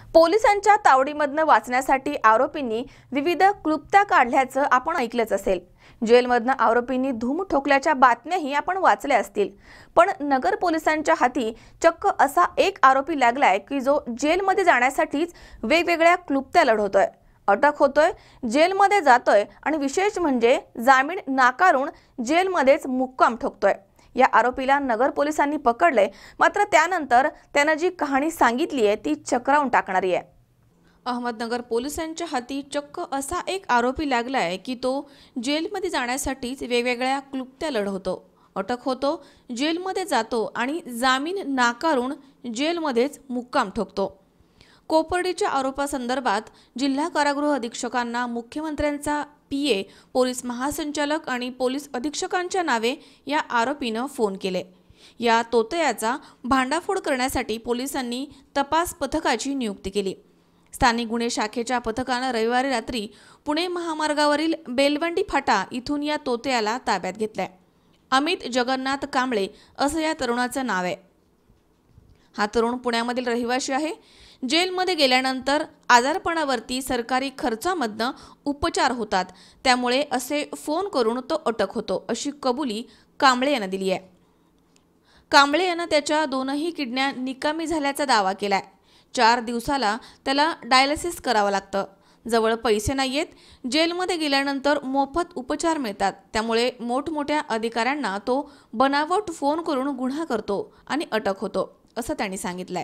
पोलिसांच्या तावडीमधनं वाचण्यासाठी आरोपींनी विविध क्लुप्त्या काढल्याचं आपण ऐकलंच असेल। जेलमधनं आरोपींनी धूम ठोकल्याच्या बातम्याही आपण वाचल्या असतील। पण नगर पोलिसांच्या हाती चक्क असा एक आरोपी लागलाय की जो जेलमध्ये जाण्यासाठीच वेगवेगळ्या क्लुप्त्या लढवतोय, अटक होतोय, जेलमध्ये जातोय आणि विशेष म्हणजे जामीन नाकारून जेलमध्येच मुक्काम ठोकतोय। या आरोपीला नगर पोलिसांनी पकडले, मात्र त्यानंतर त्यानं जी कहाणी सांगितली आहे ती चक्रावून टाकणारी आहे। अहमदनगर पोलिसांच्या हाती चक्क असा एक आरोपी लागलाय की तो जेलमध्ये जाण्यासाठीच वेगवेगळ्या क्लुप्त्या लढवतो, अटक होतो, जेलमध्ये जातो आणि जामीन नाकारून जेलमध्येच मुक्काम ठोकतो। कोपर्डीच्या आरोपासंदर्भात जिल्हा कारागृह अधीक्षकांना मुख्यमंत्र्यांचा पीए, पोलीस महासंचालक आणि पोलीस अधीक्षकांच्या नावे या आरोपीनं फोन केले। या तोतयाचा भांडाफोड करण्यासाठी पोलिसांनी तपास पथकाची नियुक्ती केली। स्थानिक गुन्हे शाखेच्या पथकानं रविवारी रात्री पुणे महामार्गावरील बेलवंडी फाटा इथून या तोतयाला ताब्यात घेतलाय। अमित जगन्नाथ कांबळे असं या तरुणाचं नाव आहे। हा तरुण पुण्यामधील रहिवासी आहे। जेलमध्ये गेल्यानंतर आजारपणावरती सरकारी खर्चामधनं उपचार होतात, त्यामुळे असे फोन करून तो अटक होतो, अशी कबुली कांबळे यांना दिली आहे। कांबळे यांना त्याच्या दोनही किडन्या निकामी झाल्याचा दावा केलाय। 4 दिवसाला त्याला डायलिसिस करावं लागतं, जवळ पैसे नाहीयेत, जेलमध्ये गेल्यानंतर मोफत उपचार मिळतात, त्यामुळे मोठमोठ्या अधिकाऱ्यांना तो बनावट फोन करून गुन्हा करतो आणि अटक होतो, असं त्यांनी सांगितलंय।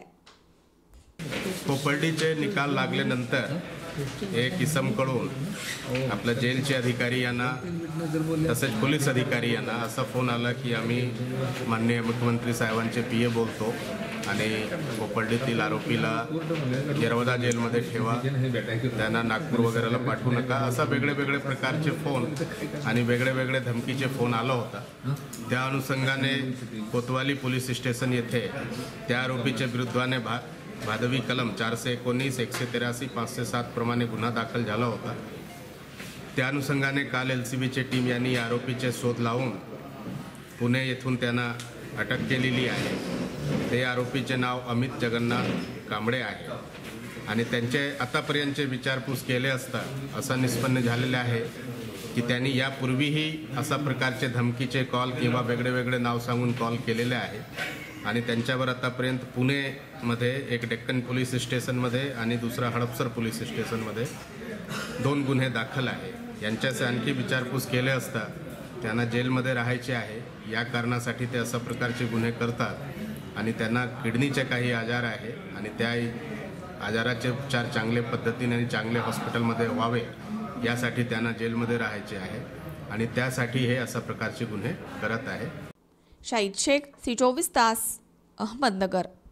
कोपर्डीचे निकाल लागल्यानंतर एक इसमकडून आपल्या जेलचे अधिकारी यांना तसेच पोलीस अधिकारी यांना असा फोन आला की आम्ही माननीय मुख्यमंत्री साहेबांचे पीए बोलतो आणि कोपर्डीतील आरोपीला येरवडा जेलमध्ये ठेवा, त्यांना नागपूर वगैरेला पाठवू नका, असा वेगळे प्रकारचे फोन आणि वेगळे धमकीचे फोन आला होता। त्या अनुषंगाने कोतवाली पोलीस स्टेशन येथे त्या आरोपीच्या विरुद्धाने भादवी कलम 419, 183, 507 प्रमाणे गुन्हा दाखल झाला होता। त्या अनुषंगाने काल एलसीबीची टीम यांनी आरोपीचे शोध लावून पुणे येथून त्यांना अटक केलेली आहे। ते आरोपीचे नाव अमित जगन्नाथ कांबळे आहे आणि त्यांचे आतापर्यंतचे विचारपूस केले असता असं निष्पन्न झालेले आहे की त्यांनी यापूर्वीही अशा प्रकारचे धमकीचे कॉल किंवा वेगळे नाव सांगून कॉल केलेले आहेत आणि त्यांच्यावर आतापर्यंत पुणेमध्ये एक डेक्कन पोलीस स्टेशनमध्ये आणि दुसरा हडपसर पोलीस स्टेशनमध्ये 2 गुन्हे दाखल आहे। यांच्याचे आणखी विचारपूस केले असता त्यांना जेलमध्ये राहायचे आहे, या कारणासाठी ते अशा प्रकारचे गुन्हे करतात आणि त्यांना किडनीचे काही आजार आहे आणि त्या आजाराचे उपचार चांगले पद्धतीने आणि चांगले हॉस्पिटलमध्ये व्हावे यासाठी त्यांना जेलमध्ये राहायचे आहे आणि त्यासाठी हे अशा प्रकारचे गुन्हे करत आहे। शाहिद शेख, सी 24 तास, अहमदनगर।